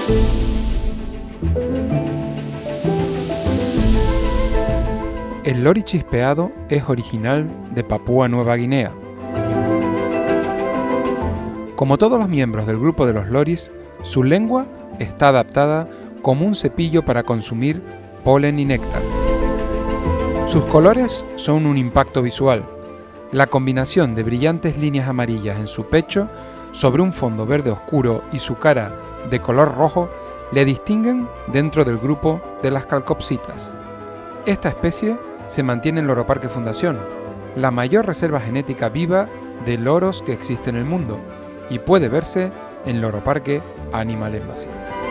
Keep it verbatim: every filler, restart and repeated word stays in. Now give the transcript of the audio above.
El lori chispeado es original de Papúa Nueva Guinea. Como todos los miembros del grupo de los loris, su lengua está adaptada como un cepillo para consumir polen y néctar. Sus colores son un impacto visual. La combinación de brillantes líneas amarillas en su pecho sobre un fondo verde oscuro y su cara de color rojo le distinguen dentro del grupo de las Chalcopsittas. Esta especie se mantiene en Loro Parque Fundación, la mayor reserva genética viva de loros que existe en el mundo, y puede verse en Loro Parque-Animal Embassy.